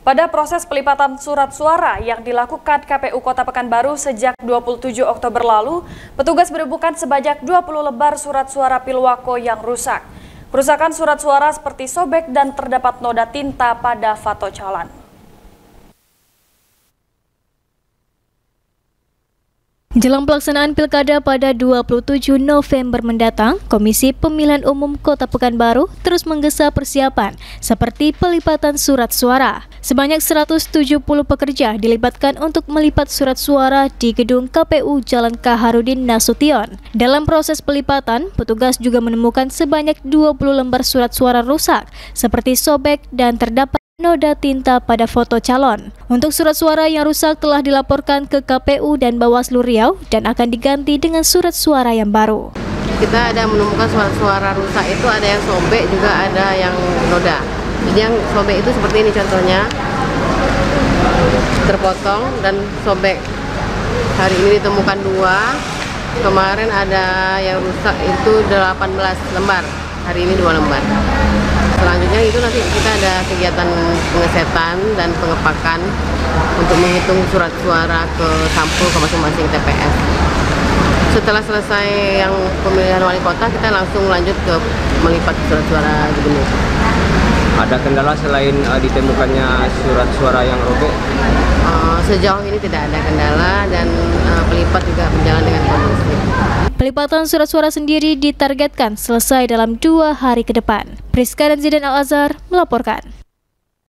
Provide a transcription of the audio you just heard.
pada proses pelipatan surat suara yang dilakukan KPU Kota Pekanbaru sejak 27 Oktober lalu, petugas menemukan sebanyak 20 lembar surat suara Pilwako yang rusak. Kerusakan surat suara seperti sobek dan terdapat noda tinta pada foto calon. Jelang pelaksanaan Pilkada pada 27 November mendatang, Komisi Pemilihan Umum Kota Pekanbaru terus menggesa persiapan seperti pelipatan surat suara. Sebanyak 170 pekerja dilibatkan untuk melipat surat suara di gedung KPU Jalan Kaharudin Nasution. Dalam proses pelipatan, petugas juga menemukan sebanyak 20 lembar surat suara rusak, seperti sobek dan terdapat noda tinta pada foto calon. Untuk surat suara yang rusak telah dilaporkan ke KPU dan Bawaslu Riau dan akan diganti dengan surat suara yang baru. Kita ada menemukan surat suara rusak itu ada yang sobek juga ada yang noda. Jadi yang sobek itu seperti ini contohnya, terpotong dan sobek. Hari ini ditemukan 2, kemarin ada yang rusak itu 18 lembar, hari ini 2 lembar. Selanjutnya itu nanti kita ada kegiatan pengesetan dan pengepakan untuk menghitung surat suara ke sampul ke masing-masing TPS. Setelah selesai yang pemilihan wali kota, kita langsung lanjut ke melipat surat suara gubernur. Ada kendala selain ditemukannya surat suara yang robek? Sejauh ini tidak ada kendala dan pelipat juga berjalan dengan kondusif. Pelipatan surat suara sendiri ditargetkan selesai dalam 2 hari ke depan. Priska dan Zidan Al-Azhar melaporkan.